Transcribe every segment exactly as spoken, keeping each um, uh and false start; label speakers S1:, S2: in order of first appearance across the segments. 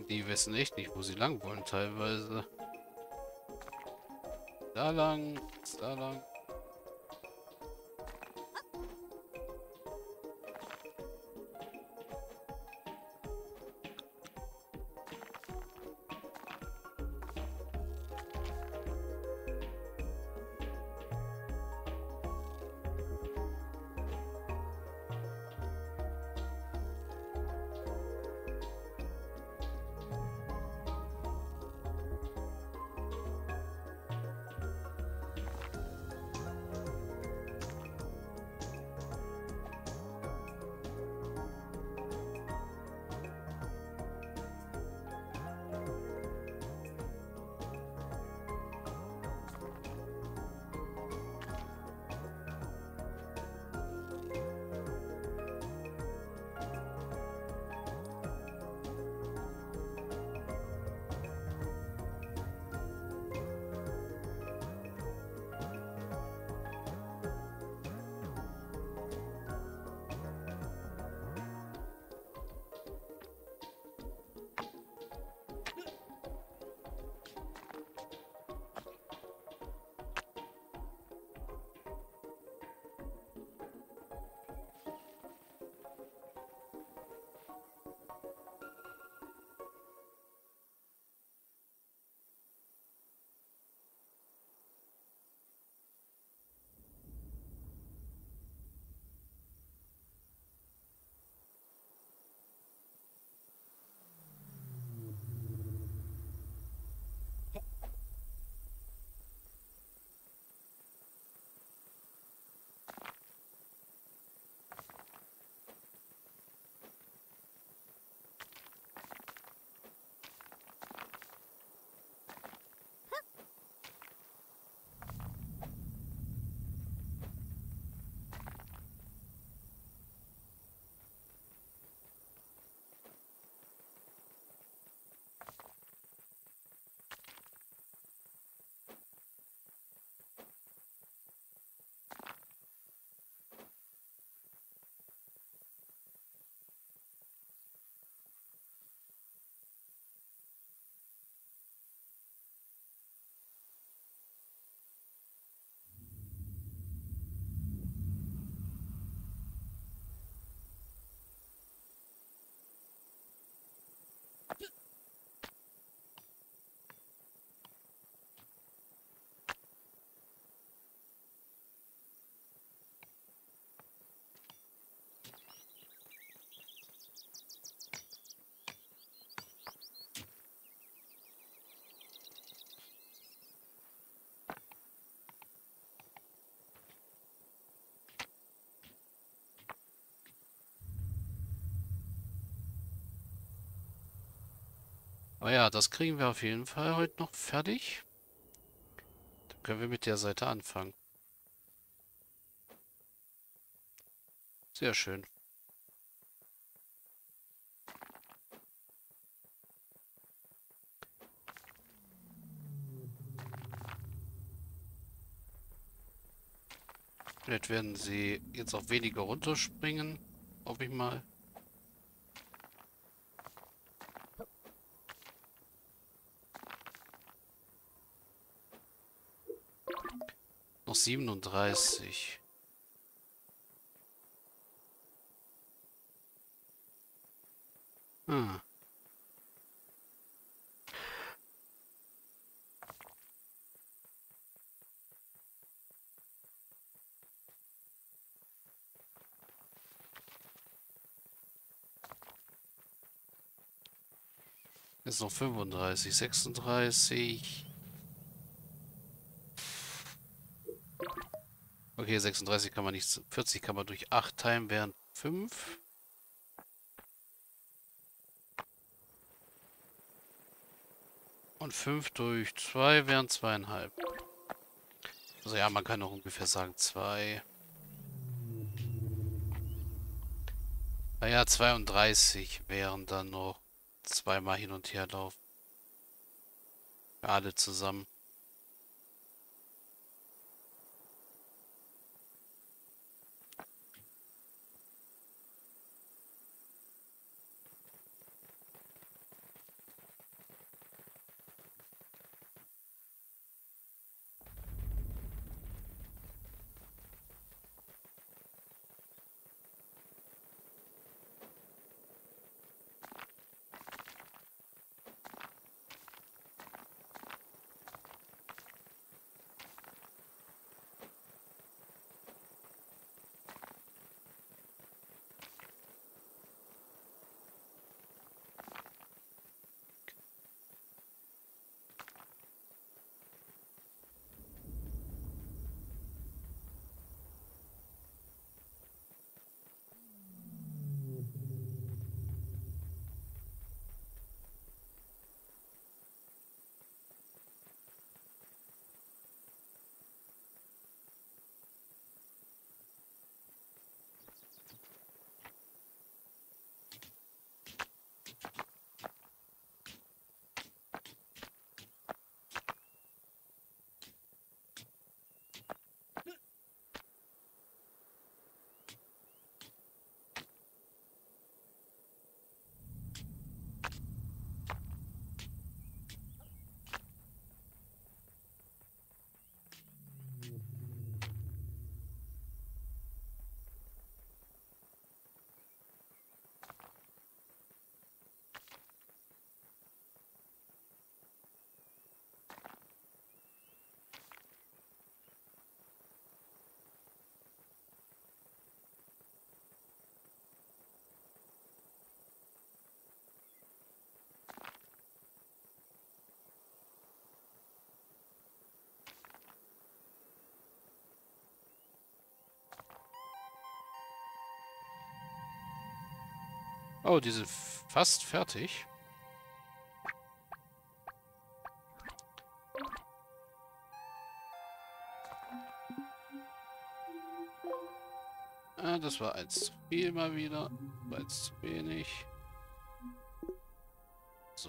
S1: Die wissen echt nicht, wo sie lang wollen teilweise. Da lang, da lang. Aber ja, das kriegen wir auf jeden Fall heute noch fertig. Dann können wir mit der Seite anfangen. Sehr schön. Vielleicht werden sie jetzt auch weniger runterspringen. Hoffe ich mal. Noch siebenunddreißig. Hm. Jetzt noch fünfunddreißig, sechsunddreißig. Okay, sechsunddreißig kann man nicht, vierzig kann man durch acht teilen, wären fünf. Und fünf durch zwei wären zweieinhalb. Also ja, man kann auch ungefähr sagen zwei. Naja, zweiunddreißig wären dann noch zweimal hin und her laufen. Für alle zusammen. Oh, die sind fast fertig. Ah, das war eins zu viel mal wieder. War eins zu wenig. So.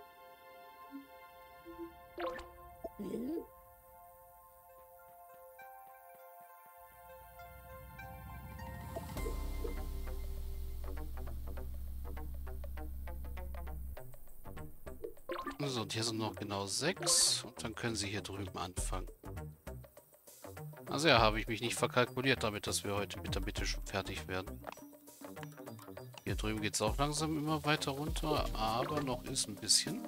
S1: So, und hier sind noch genau sechs. Und dann können sie hier drüben anfangen. Also ja, habe ich mich nicht verkalkuliert damit, dass wir heute mit der Mitte schon fertig werden. Hier drüben geht es auch langsam immer weiter runter, aber noch ist ein bisschen.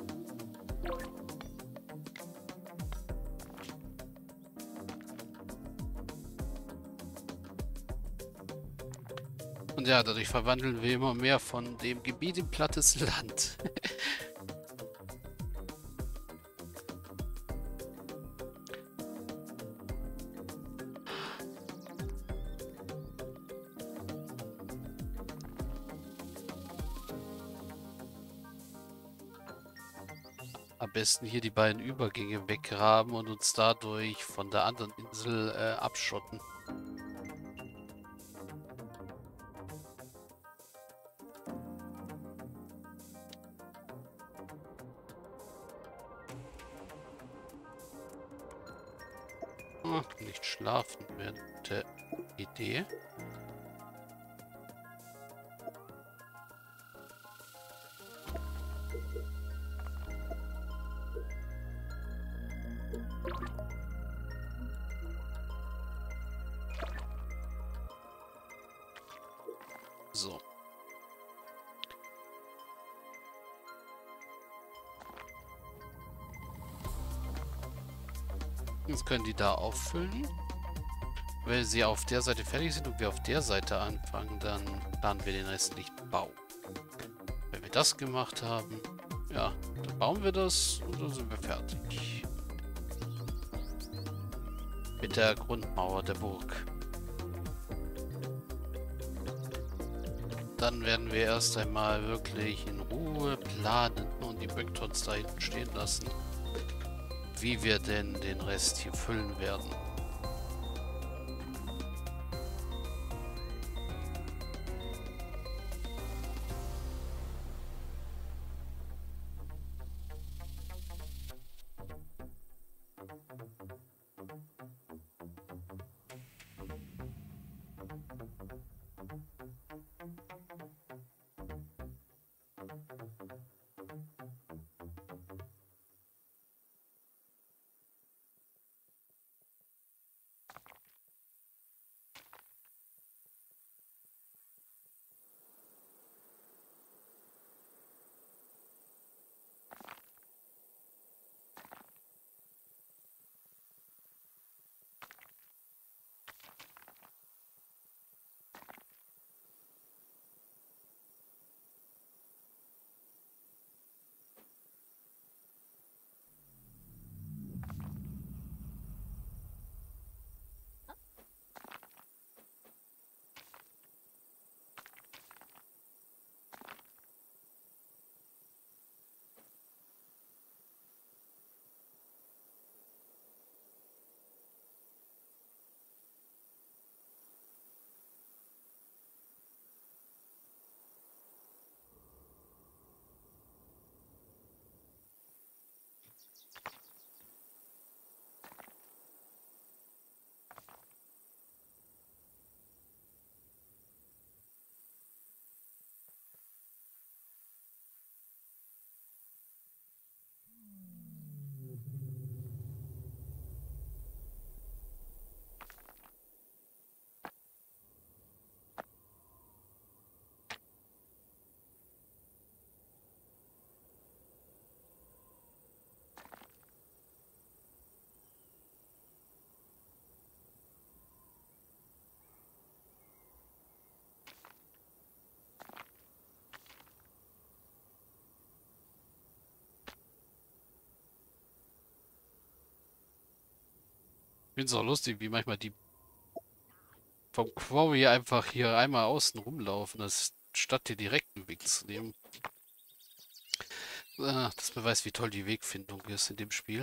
S1: Und ja, dadurch verwandeln wir immer mehr von dem Gebiet in plattes Land. Am besten hier die beiden Übergänge weggraben und uns dadurch von der anderen Insel äh, abschotten. Ach, nicht schlafen wäre eine Idee. So. Jetzt können die da auffüllen. Wenn sie auf der Seite fertig sind und wir auf der Seite anfangen, dann planen wir den restlichen Bau. Wenn wir das gemacht haben, ja, dann bauen wir das und dann sind wir fertig. Mit der Grundmauer der Burg. Dann werden wir erst einmal wirklich in Ruhe planen und die Bricktons da hinten stehen lassen, wie wir denn den Rest hier füllen werden. Ich finde es auch lustig, wie manchmal die vom Quarry einfach hier einmal außen rumlaufen. Das statt den direkten Weg zu nehmen. Ah, das beweist, wie toll die Wegfindung ist in dem Spiel.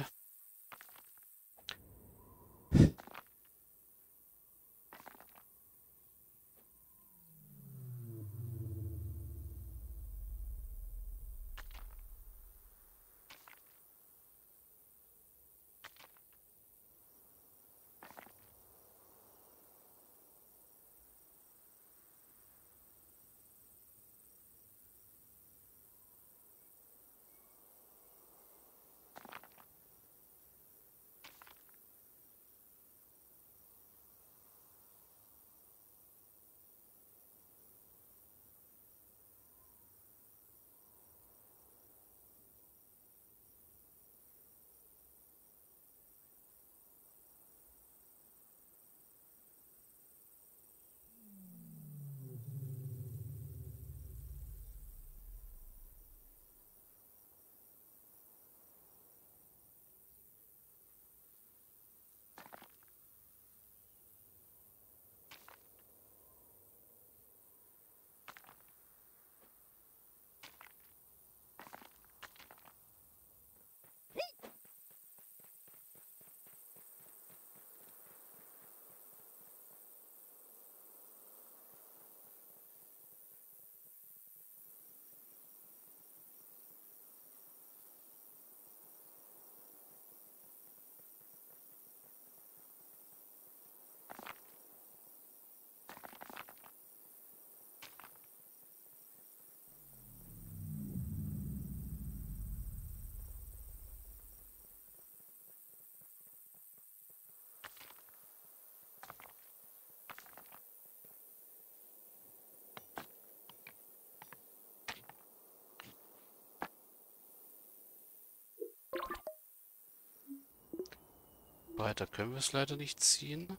S1: Weiter können wir es leider nicht ziehen.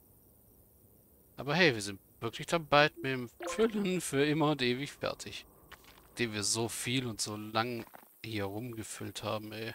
S1: Aber hey, wir sind wirklich dann bald mit dem Füllen für immer und ewig fertig. Dem wir so viel und so lang hier rumgefüllt haben, ey.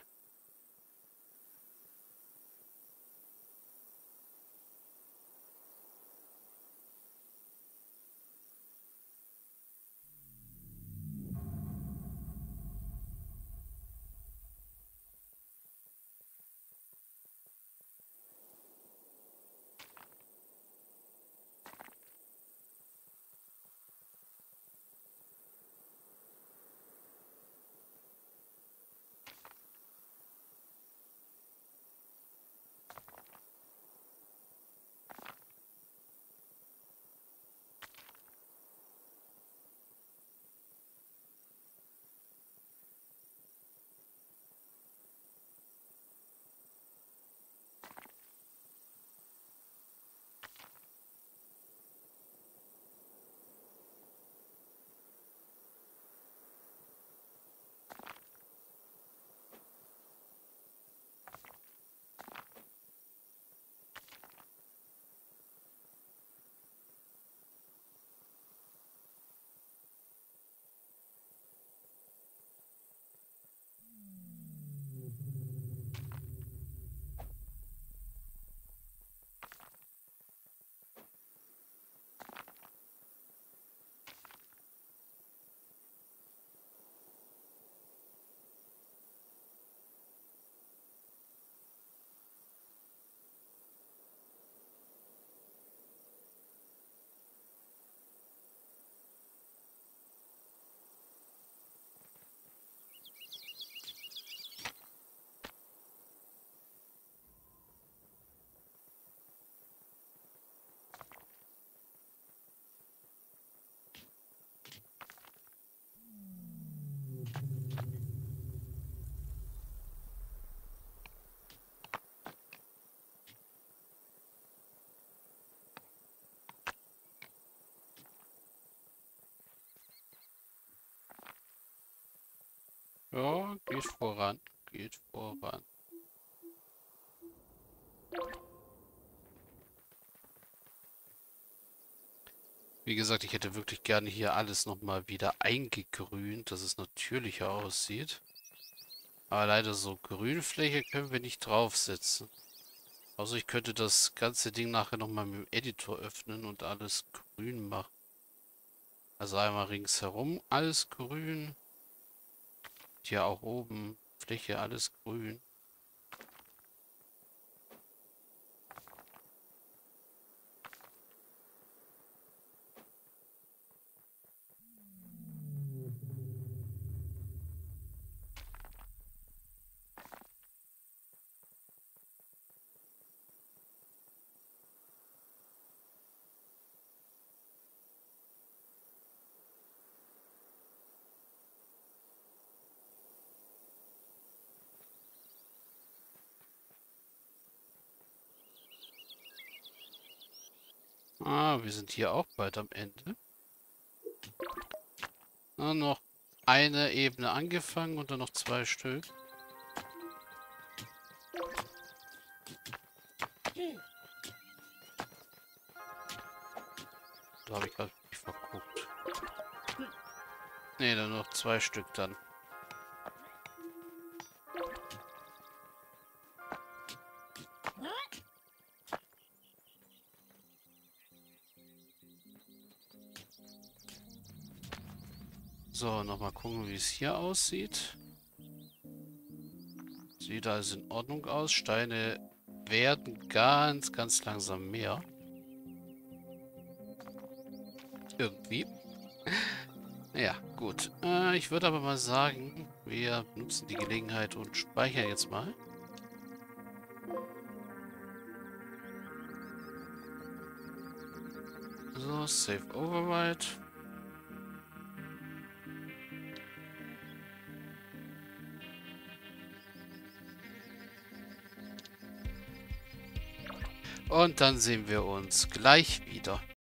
S1: Ja, geht voran. Geht voran. Wie gesagt, ich hätte wirklich gerne hier alles nochmal wieder eingegrünt, dass es natürlicher aussieht. Aber leider so Grünfläche können wir nicht draufsetzen. Also ich könnte das ganze Ding nachher nochmal mit dem Editor öffnen und alles grün machen. Also einmal ringsherum alles grün. Hier auch oben Fläche alles grün. Ah, wir sind hier auch bald am Ende. Na, noch eine Ebene angefangen und dann noch zwei Stück. Da habe ich gerade mich verguckt. Ne, dann noch zwei Stück dann. So, nochmal gucken, wie es hier aussieht. Sieht also in Ordnung aus. Steine werden ganz, ganz langsam mehr. Irgendwie. Ja, gut. Äh, ich würde aber mal sagen, wir nutzen die Gelegenheit und speichern jetzt mal. So, Save Override. Und dann sehen wir uns gleich wieder.